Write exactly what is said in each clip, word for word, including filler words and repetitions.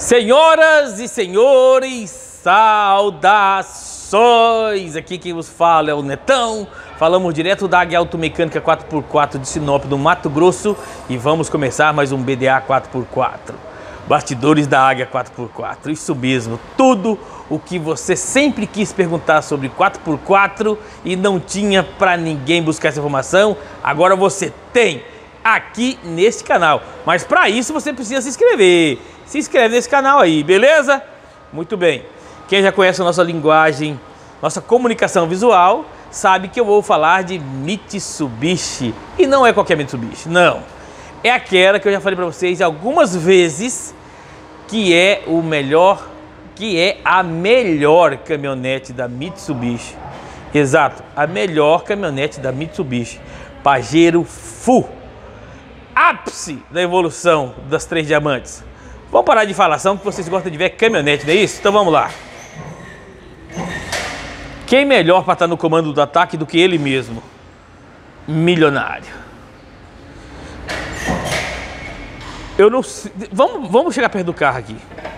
Senhoras e senhores, saudações! Aqui quem vos fala é o Netão. Falamos direto da Águia Automecânica quatro por quatro de Sinop, no Mato Grosso. E vamos começar mais um B D A quatro por quatro. Bastidores da Águia quatro por quatro. Isso mesmo, tudo o que você sempre quis perguntar sobre quatro por quatro e não tinha para ninguém buscar essa informação, agora você tem aqui neste canal. Mas para isso você precisa se inscrever. Se inscreve nesse canal aí, beleza? Muito bem. Quem já conhece a nossa linguagem, nossa comunicação visual, sabe que eu vou falar de Mitsubishi. E não é qualquer Mitsubishi, não. É aquela que eu já falei para vocês algumas vezes, que é o melhor, que é a melhor caminhonete da Mitsubishi. Exato, a melhor caminhonete da Mitsubishi. Pajero Full. Ápice da evolução das três diamantes. Vamos parar de falação, que vocês gostam de ver caminhonete, não é isso? Então vamos lá. Quem melhor para estar no comando do ataque do que ele mesmo? Milionário. Eu não sei. Vamos, vamos chegar perto do carro aqui.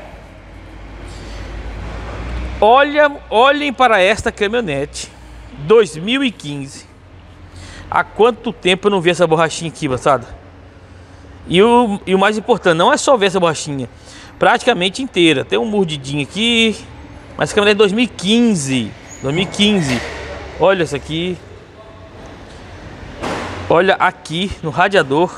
Olha, olhem para esta caminhonete dois mil e quinze. Há quanto tempo eu não vi essa borrachinha aqui, moçada? E o, e o mais importante, não é só ver essa borrachinha, praticamente inteira. Tem um mordidinho aqui, mas essa caminhonete é dois mil e quinze. dois mil e quinze. Olha isso aqui. Olha aqui no radiador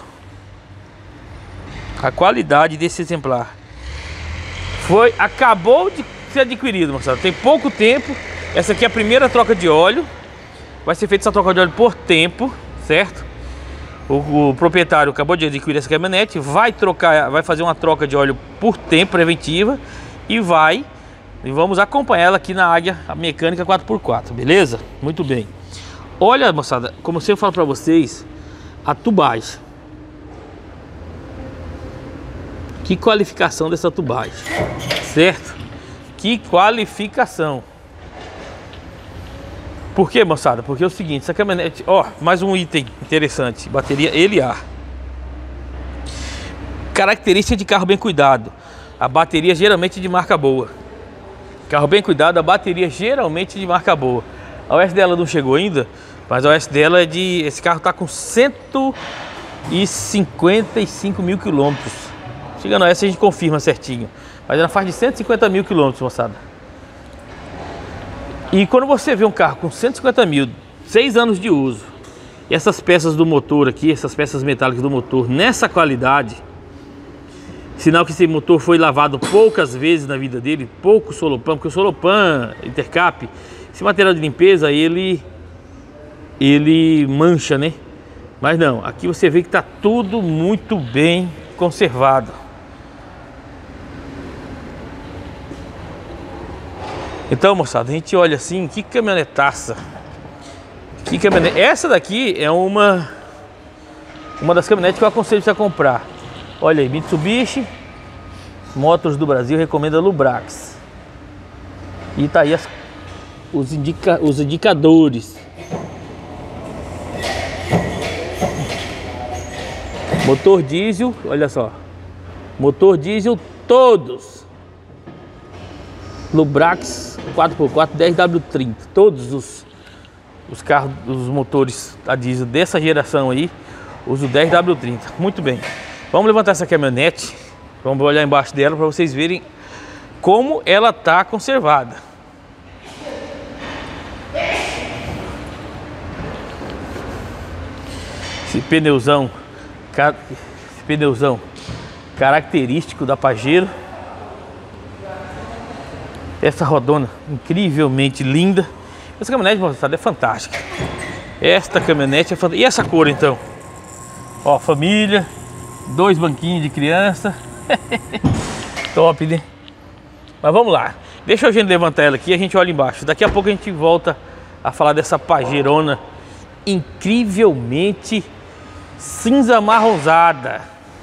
a qualidade desse exemplar. Foi, acabou de ser adquirido, moçada. Tem pouco tempo. Essa aqui é a primeira troca de óleo. Vai ser feita essa troca de óleo por tempo, certo? O, o proprietário acabou de adquirir essa caminhonete, vai trocar, vai fazer uma troca de óleo por tempo preventiva e vai, e vamos acompanhar ela aqui na Águia Mecânica quatro por quatro, beleza? Muito bem. Olha, moçada, como eu sempre falo para vocês, a tubagem. Que qualificação dessa tubagem, certo? Que qualificação. Por quê, moçada? Porque é o seguinte, essa caminhonete, ó, mais um item interessante, bateria Eliar. Característica de carro bem cuidado, a bateria geralmente de marca boa. Carro bem cuidado, a bateria geralmente de marca boa. A O S dela não chegou ainda, mas a O S dela é de, esse carro tá com cento e cinquenta e cinco mil quilômetros. Chegando a essa a gente confirma certinho, mas ela faz de cento e cinquenta mil quilômetros, moçada. E quando você vê um carro com cento e cinquenta mil, seis anos de uso, e essas peças do motor aqui, essas peças metálicas do motor nessa qualidade, sinal que esse motor foi lavado poucas vezes na vida dele, pouco Solopan, porque o Solopan, Intercap, esse material de limpeza, ele, ele mancha, né? Mas não, aqui você vê que está tudo muito bem conservado. Então, moçada, a gente olha assim, que caminhonetaça. Que caminhonete. Essa daqui é uma uma das caminhonetes que eu aconselho você a comprar. Olha aí, Mitsubishi Motors do Brasil recomenda Lubrax. E tá aí as, os, indica, os indicadores. Motor diesel, olha só. Motor diesel todos. Lubrax quatro por quatro dez W trinta. Todos os, os carros, os motores a diesel dessa geração aí usam dez W trinta. Muito bem. Vamos levantar essa caminhonete. Vamos olhar embaixo dela para vocês verem como ela está conservada. Esse pneuzão, esse pneuzão característico da Pajero. Essa rodona incrivelmente linda. Essa caminhonete, moçada, é fantástica. Esta caminhonete é fantástica. E essa cor, então? Ó, família. Dois banquinhos de criança. Top, né? Mas vamos lá. Deixa a gente levantar ela aqui e a gente olha embaixo. Daqui a pouco a gente volta a falar dessa Pajerona incrivelmente cinza amarronzada.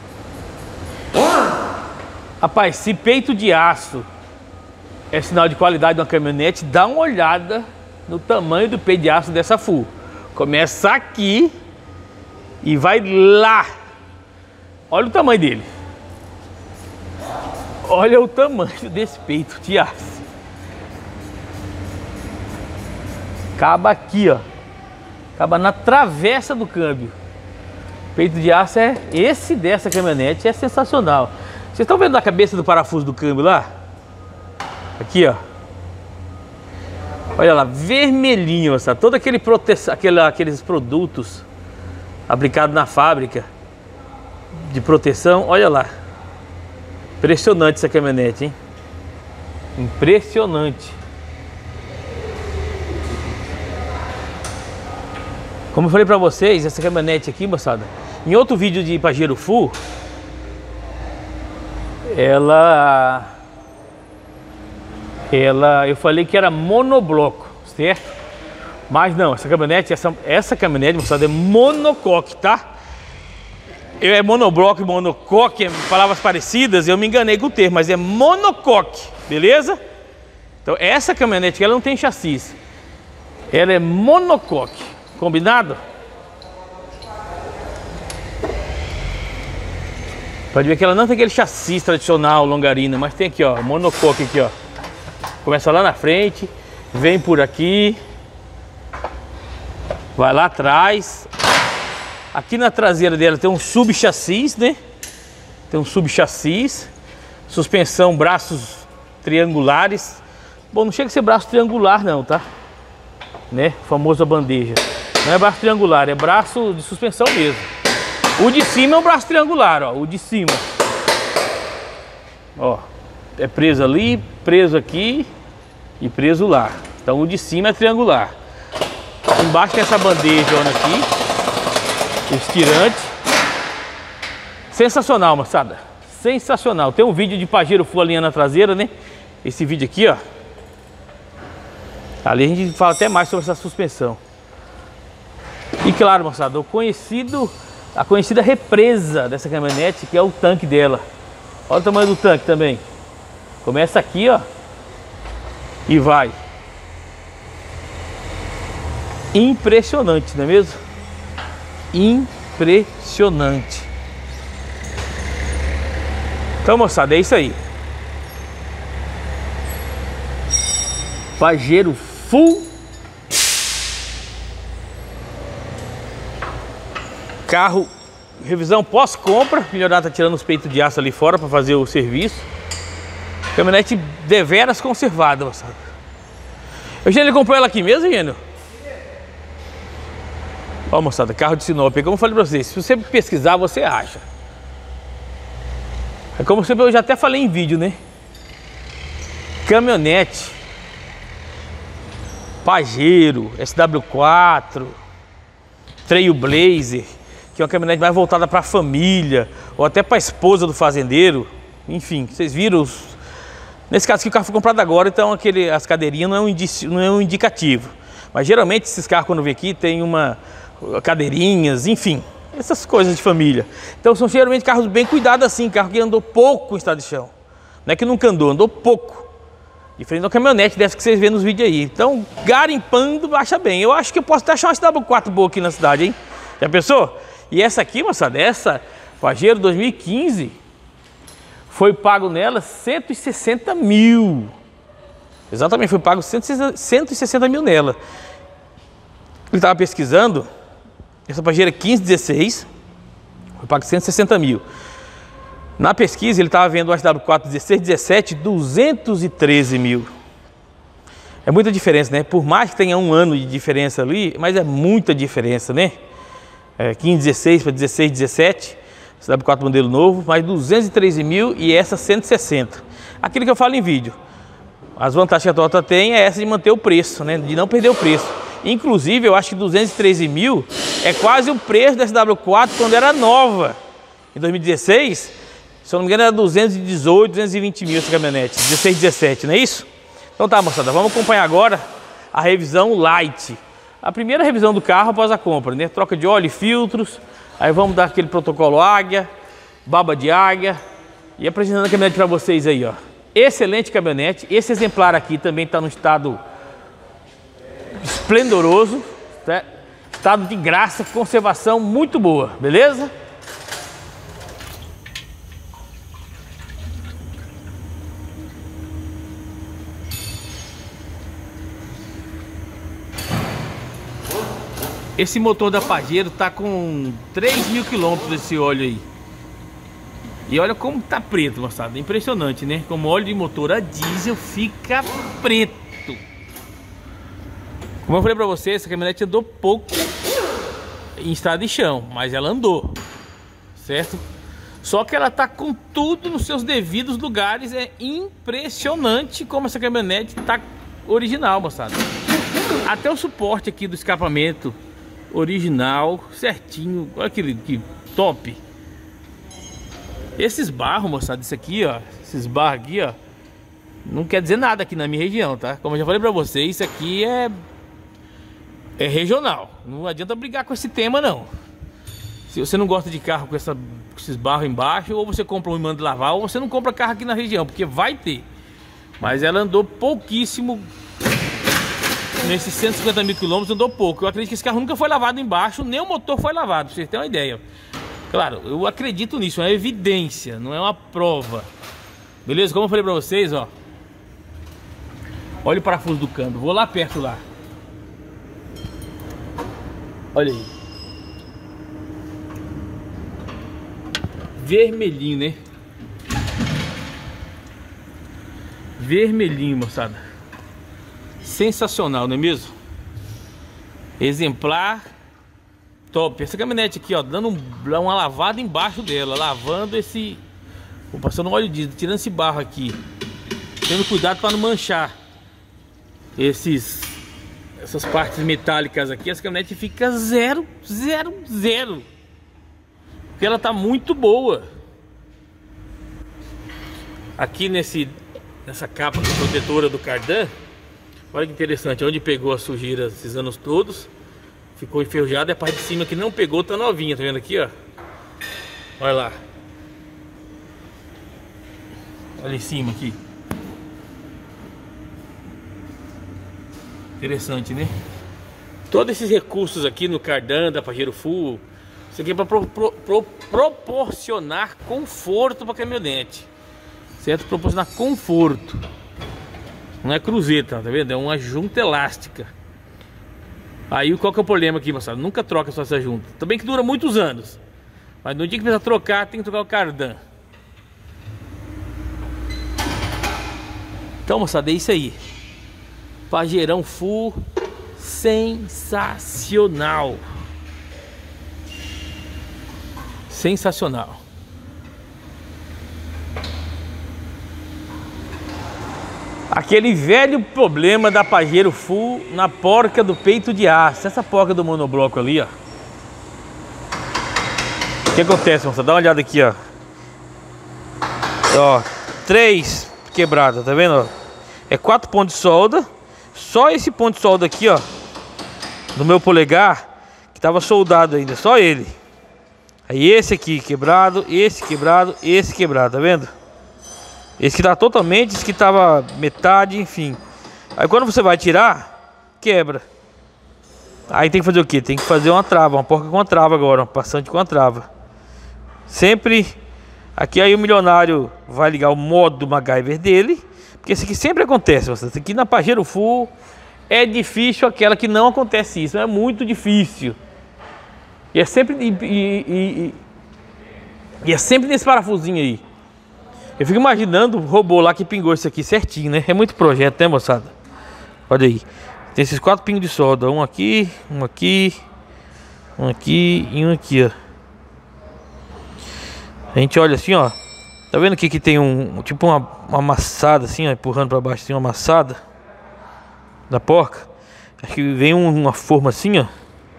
Rapaz, esse peito de aço é sinal de qualidade de uma caminhonete. Dá uma olhada no tamanho do peito de aço dessa Full. Começa aqui e vai lá. Olha o tamanho dele. Olha o tamanho desse peito de aço. Acaba aqui, ó. Acaba na travessa do câmbio. Peito de aço é esse dessa caminhonete, é sensacional. Vocês estão vendo a cabeça do parafuso do câmbio lá? Aqui, ó. Olha lá, vermelhinho, sabe? Todo aquele prote... aquele, aqueles produtos aplicados na fábrica de proteção, olha lá. Impressionante essa caminhonete, hein? Impressionante. Como eu falei pra vocês, essa caminhonete aqui, moçada, em outro vídeo de Pajero Full, ela... Ela, eu falei que era monobloco, certo? Mas não, essa caminhonete, essa, essa caminhonete, moçada, é monocoque, tá? Eu é monobloco e monocoque, palavras parecidas, eu me enganei com o termo, mas é monocoque, beleza? Então essa caminhonete, ela não tem chassi, ela é monocoque, combinado? Pode ver que ela não tem aquele chassi tradicional, longarina, mas tem aqui, ó, monocoque aqui, ó. Começa lá na frente, vem por aqui, vai lá atrás. Aqui na traseira dela tem um sub-chassis, né? Tem um sub-chassis, suspensão, braços triangulares. Bom, não chega a ser braço triangular não, tá? Né? Famosa bandeja. Não é braço triangular, é braço de suspensão mesmo. O de cima é um braço triangular, ó. O de cima. Ó. É preso ali, preso aqui e preso lá. Então o de cima é triangular. Embaixo tem essa bandeja aqui, o estirante. Sensacional, moçada. Sensacional. Tem um vídeo de Pajero Full alinhando a traseira, né? Esse vídeo aqui, ó. Ali a gente fala até mais sobre essa suspensão. E claro, moçada, o conhecido, a conhecida represa dessa caminhonete, que é o tanque dela. Olha o tamanho do tanque também. Começa aqui, ó, e vai. Impressionante, não é mesmo? Impressionante. Então, moçada, é isso aí. Pajero Full. Carro, revisão pós-compra. O Melhorato tá tirando os peitos de aço ali fora para fazer o serviço. Caminhonete deveras conservada, moçada. Eugênio, ele comprou ela aqui mesmo, Eugênio? Ó, moçada, carro de Sinop. Como eu falei pra vocês, se você pesquisar, você acha. É como sempre, eu já até falei em vídeo, né? Caminhonete Pajero, S W quatro, Trailblazer, que é uma caminhonete mais voltada para a família, ou até para a esposa do fazendeiro. Enfim, vocês viram os... Nesse caso aqui o carro foi comprado agora, então aquele, as cadeirinhas não é, um indicio, não é um indicativo. Mas geralmente esses carros quando vem aqui tem uma cadeirinhas, enfim, essas coisas de família. Então são geralmente carros bem cuidados assim, carro que andou pouco em estado de chão. Não é que nunca andou, andou pouco. Diferente de uma caminhonete dessa que vocês vêem nos vídeos aí. Então, garimpando, acha bem. Eu acho que eu posso até achar uma S W quatro boa aqui na cidade, hein? Já pensou? E essa aqui, moçada, essa Pajero dois mil e quinze... foi pago nela cento e sessenta mil. Exatamente, foi pago cento e sessenta mil nela. Ele estava pesquisando, essa Pajero quinze dezesseis, foi pago cento e sessenta mil. Na pesquisa ele estava vendo o S W quatro dezesseis dezessete, duzentos e treze mil. É muita diferença, né? Por mais que tenha um ano de diferença ali, mas é muita diferença, né? É, quinze dezesseis para dezesseis dezessete. S W quatro modelo novo, mais duzentos e treze mil e essa cento e sessenta. Aquilo que eu falo em vídeo. As vantagens que a Toyota tem é essa de manter o preço, né? De não perder o preço. Inclusive, eu acho que duzentos e treze mil é quase o preço da S W quatro quando era nova. Em dois mil e dezesseis, se eu não me engano, era duzentos e dezoito, duzentos e vinte mil essa caminhonete. dezesseis, dezessete, não é isso? Então tá, moçada, vamos acompanhar agora a revisão light. A primeira revisão do carro após a compra, né? Troca de óleo e filtros. Aí vamos dar aquele protocolo águia, baba de águia e apresentando a caminhonete para vocês aí, ó. Excelente caminhonete. Esse exemplar aqui também está no estado esplendoroso, tá? Estado de graça, conservação muito boa, beleza? Esse motor da Pajero tá com três mil quilômetros esse óleo aí. E olha como tá preto, moçada. Impressionante, né? Como óleo de motor a diesel fica preto. Como eu falei pra vocês, essa caminhonete andou pouco em estrada de chão, mas ela andou, certo? Só que ela tá com tudo nos seus devidos lugares. É impressionante como essa caminhonete tá original, moçada. Até o suporte aqui do escapamento original, certinho. Olha que, que top. Esses barros, moçada, isso aqui, ó, esses barros aqui, ó, não quer dizer nada aqui na minha região, tá? Como eu já falei pra vocês, isso aqui é é regional. Não adianta brigar com esse tema, não. Se você não gosta de carro com, essa, com esses barros embaixo, ou você compra um e manda lavar, ou você não compra carro aqui na região, porque vai ter. Mas ela andou pouquíssimo. Nesses cento e cinquenta mil quilômetros andou pouco. Eu acredito que esse carro nunca foi lavado embaixo, nem o motor foi lavado, pra vocês terem uma ideia. Claro, eu acredito nisso, é uma evidência, não é uma prova. Beleza? Como eu falei pra vocês, ó. Olha o parafuso do câmbio, vou lá perto lá. Olha aí. Vermelhinho, né? Vermelhinho, moçada. Sensacional, não é mesmo? Exemplar top. Essa caminhonete aqui, ó, dando um, uma lavada embaixo dela, lavando esse, vou passando óleo diesel, tirando esse barro aqui, tendo cuidado para não manchar esses essas partes metálicas aqui. Essa caminhonete fica zero, zero, zero, porque ela tá muito boa. Aqui nesse nessa capa protetora do cardan, olha que interessante, onde pegou a sujeira esses anos todos, ficou enferrujada. E a parte de cima que não pegou tá novinha, tá vendo aqui, ó? Olha lá. Olha em cima aqui. Interessante, né? Todos esses recursos aqui no cardan da Pajero Full, isso aqui é para pro, pro, pro, proporcionar conforto para a caminhonete, certo? Proporcionar conforto. Não é cruzeta, tá vendo? É uma junta elástica. Aí qual que é o problema aqui, moçada? Nunca troca só essa junta. Também que dura muitos anos, mas no dia que precisa trocar, tem que trocar o cardan. Então, moçada, é isso aí. Pajeirão Full, sensacional. Sensacional. Aquele velho problema da Pajero Full na porca do peito de aço. Essa porca do monobloco ali, ó. O que acontece, moça? Dá uma olhada aqui, ó. Ó, três quebradas, tá vendo? Ó? É quatro pontos de solda. Só esse ponto de solda aqui, ó, no meu polegar, que tava soldado ainda, só ele. Aí esse aqui quebrado, esse quebrado, esse quebrado, tá vendo? Esse que tá totalmente, esse que tava metade, enfim. Aí quando você vai tirar, quebra. Aí tem que fazer o que? Tem que fazer uma trava, uma porca com uma trava agora, um passante com uma trava. Sempre. Aqui aí o milionário vai ligar o modo MacGyver dele, porque isso aqui sempre acontece. Isso aqui na Pajero Full é difícil aquela que não acontece isso, é muito difícil. E é sempre e, e, e, e é sempre nesse parafusinho aí. Eu fico imaginando o robô lá que pingou isso aqui certinho, né? É muito projeto, né, moçada? Olha aí. Tem esses quatro pingos de solda. Um aqui, um aqui, um aqui e um aqui, ó. A gente olha assim, ó. Tá vendo aqui que tem um, tipo uma, uma amassada assim, ó, empurrando pra baixo, assim, uma amassada da porca. Acho que vem um, uma forma assim, ó.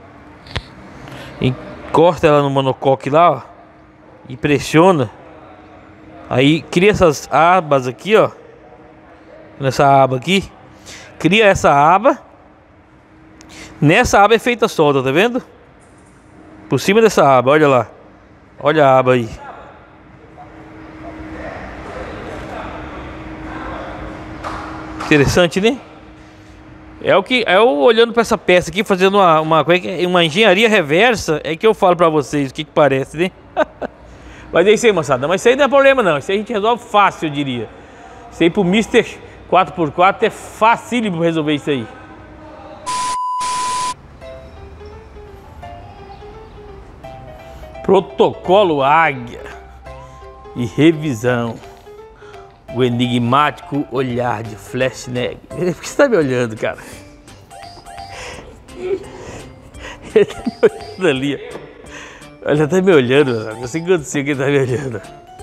Encosta ela no monocoque lá, ó. E pressiona. Aí cria essas abas aqui, ó. Nessa aba aqui. Cria essa aba. Nessa aba é feita a solda, tá vendo? Por cima dessa aba, olha lá. Olha a aba aí. Interessante, né? É o que é o olhando para essa peça aqui, fazendo uma uma, uma engenharia reversa, é que eu falo para vocês o que que parece, né? Mas é isso aí, moçada. Mas isso aí não é problema não. Isso aí a gente resolve fácil, eu diria. Isso aí pro mister quatro por quatro é facílimo resolver isso aí. Protocolo Águia e revisão. O enigmático olhar de Flashneck. Por que você tá me olhando, cara? Ele tá me olhando ali. Ele tá me olhando, não sei o que aconteceu que ele tá me olhando.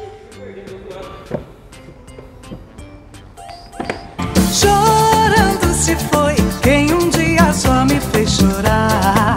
Chorando se foi quem um dia só me fez chorar.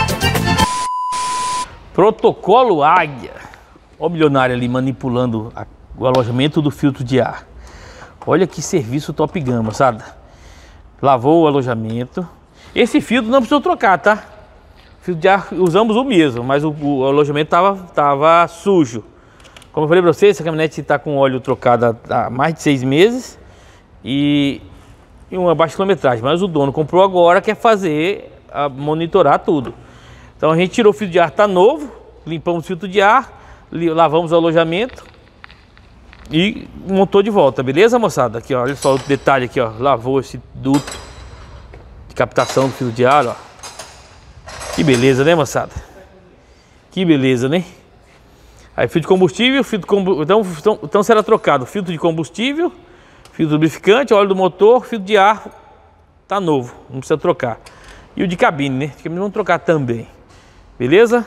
Protocolo Águia. Olha o milionário ali manipulando a, o alojamento do filtro de ar. Olha que serviço top gama, sabe? Lavou o alojamento. Esse filtro não precisou trocar, tá? O filtro de ar usamos o mesmo, mas o, o alojamento tava, tava sujo. Como eu falei pra vocês, essa caminhonete está com óleo trocado há, há mais de seis meses e, e uma baixa quilometragem. Mas o dono comprou agora, quer fazer, a, monitorar tudo. Então a gente tirou o filtro de ar, tá novo, limpamos o filtro de ar, lavamos o alojamento e montou de volta, beleza, moçada? Aqui, ó, olha só o detalhe aqui, ó, lavou esse duto de captação do filtro de ar, ó. Que beleza, né, moçada? Que beleza, né? Aí filtro de combustível, filtro de combustível, então, então, então será trocado filtro de combustível, filtro lubrificante, óleo do motor, filtro de ar, tá novo, não precisa trocar. E o de cabine, né? De cabine vamos trocar também. Beleza?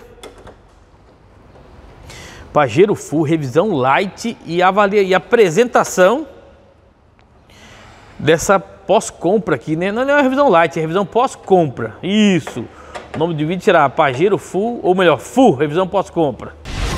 Pajero Full, revisão light e, avalia, e apresentação dessa pós-compra aqui, né? Não é uma revisão light, é revisão pós-compra. Isso. O nome do vídeo será Pajero Full, ou melhor, Full, revisão pós-compra.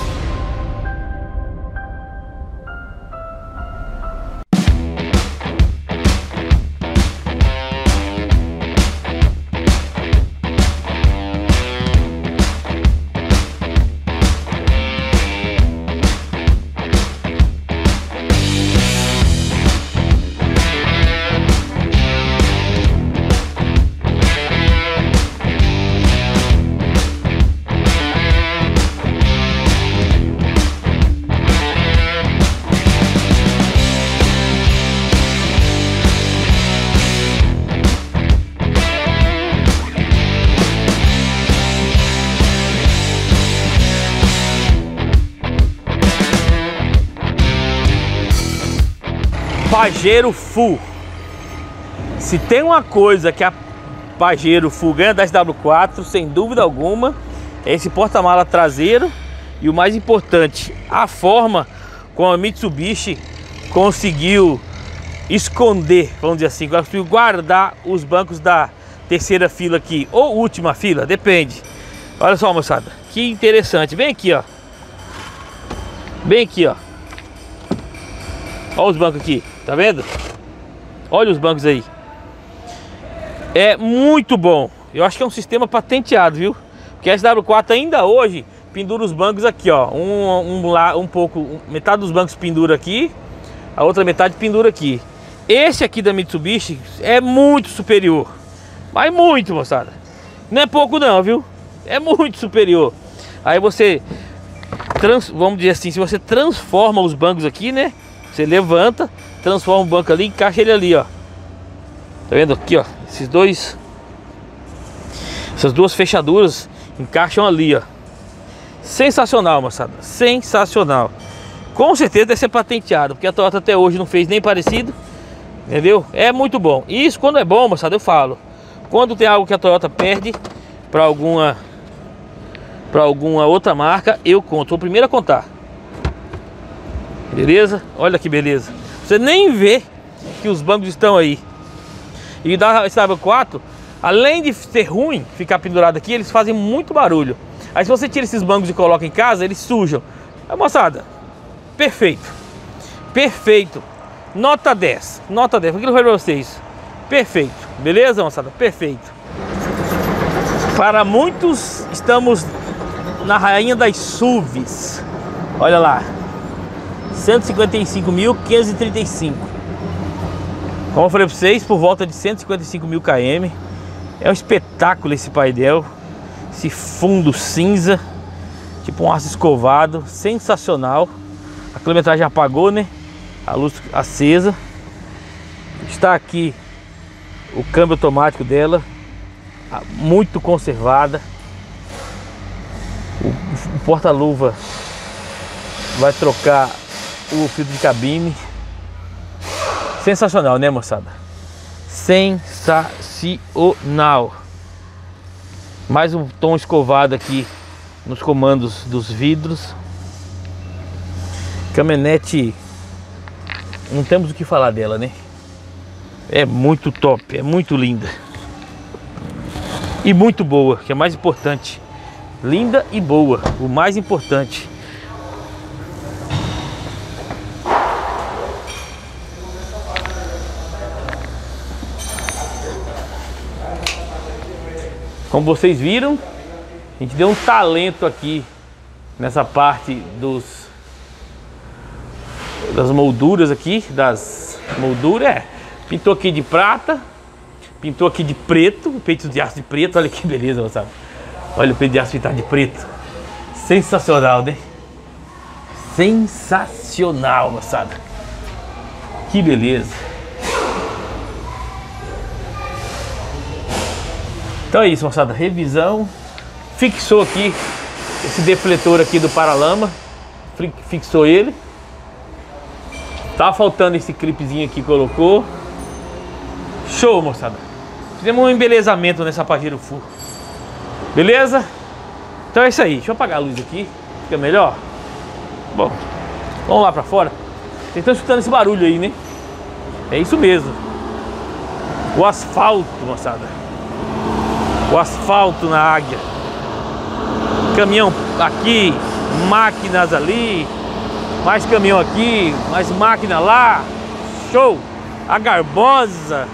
Pajero Full. Se tem uma coisa que a Pajero Full ganha da S W quatro, sem dúvida alguma, é esse porta-mala traseiro e o mais importante, a forma como a Mitsubishi conseguiu esconder, vamos dizer assim, conseguiu guardar os bancos da terceira fila aqui, ou última fila, depende. Olha só, moçada, que interessante. Vem aqui, ó. Bem aqui, ó. Olha os bancos aqui, tá vendo? Olha os bancos aí. É muito bom. Eu acho que é um sistema patenteado, viu? Porque a S W quatro ainda hoje pendura os bancos aqui, ó. Um, um, lá, um pouco, um, metade dos bancos pendura aqui, a outra metade pendura aqui. Esse aqui da Mitsubishi é muito superior. Mas muito, moçada. Não é pouco não, viu? É muito superior. Aí você, trans, vamos dizer assim, se você transforma os bancos aqui, né? Você levanta, transforma o banco ali, encaixa ele ali, ó. Tá vendo aqui, ó? Esses dois, essas duas fechaduras encaixam ali, ó. Sensacional, moçada. Sensacional. Com certeza deve ser patenteado, porque a Toyota até hoje não fez nem parecido. Entendeu? É muito bom. E isso quando é bom, moçada, eu falo. Quando tem algo que a Toyota perde para alguma para alguma outra marca, eu conto. Sou o primeiro a contar. Beleza? Olha que beleza. Você nem vê que os bancos estão aí. E da S W quatro, além de ser ruim ficar pendurado aqui, eles fazem muito barulho. Aí se você tira esses bancos e coloca em casa, eles sujam. É, moçada, perfeito. Perfeito. Nota dez. Nota dez. Aquilo que eu falei pra vocês. Perfeito. Beleza, moçada? Perfeito. Para muitos, estamos na rainha das S U Vs. Olha lá. cento e cinquenta e cinco mil quinhentos e trinta e cinco. Como eu falei para vocês, por volta de cento e cinquenta e cinco mil km. É um espetáculo esse painel. Esse fundo cinza, tipo um aço escovado, sensacional. A quilometragem apagou, né? A luz acesa. Está aqui o câmbio automático dela, muito conservada. O porta-luva vai trocar o filtro de cabine. Sensacional, né, moçada? Sensacional. Mais um tom escovado aqui nos comandos dos vidros. Caminhonete, não temos o que falar dela, né? É muito top, é muito linda. E muito boa, que é mais importante. Linda e boa, o mais importante. Como vocês viram, a gente deu um talento aqui nessa parte dos das molduras aqui, das molduras, é, pintou aqui de prata, pintou aqui de preto, o peito de aço de preto, olha que beleza, moçada. Olha o peito de aço pintado de preto. Sensacional, né? Sensacional, moçada. Que beleza. Então é isso, moçada, revisão. Fixou aqui esse defletor aqui do paralama, fixou ele. Tá faltando esse clipezinho aqui, colocou. Show, moçada. Fizemos um embelezamento nessa Pajero Full. Beleza? Então é isso aí, deixa eu apagar a luz aqui, fica melhor. Bom, vamos lá pra fora. Vocês estão escutando esse barulho aí, né? É isso mesmo. O asfalto, moçada. O asfalto na Águia. Caminhão aqui, máquinas ali, mais caminhão aqui, mais máquina lá. Show! A Garbosa.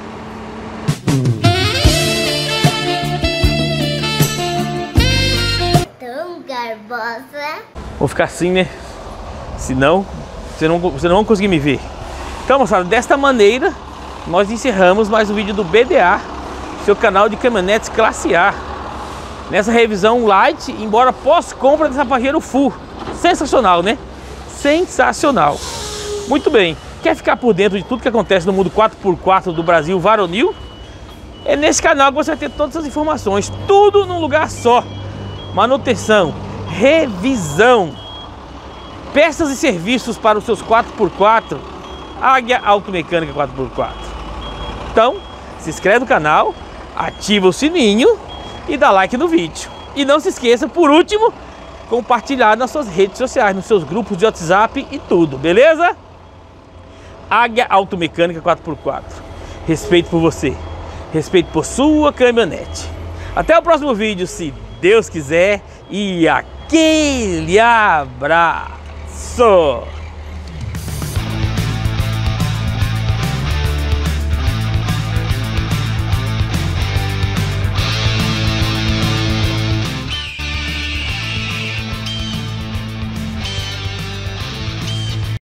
Tão Garbosa. Vou ficar assim, né? Senão, você não, você não vai conseguir me ver. Então, moçada, desta maneira, nós encerramos mais um vídeo do B D A, seu canal de caminhonetes classe A. Nessa revisão light, embora pós-compra dessa Pajero Full. Sensacional, né? Sensacional. Muito bem. Quer ficar por dentro de tudo que acontece no mundo quatro por quatro do Brasil varonil? É nesse canal que você vai ter todas as informações. Tudo num lugar só. Manutenção, revisão, peças e serviços para os seus quatro por quatro. Águia Automecânica quatro por quatro. Então, se inscreve no canal, ativa o sininho e dá like no vídeo. E não se esqueça, por último, compartilhar nas suas redes sociais, nos seus grupos de WhatsApp e tudo, beleza? Águia Automecânica quatro por quatro. Respeito por você, respeito por sua caminhonete. Até o próximo vídeo, se Deus quiser, e aquele abraço!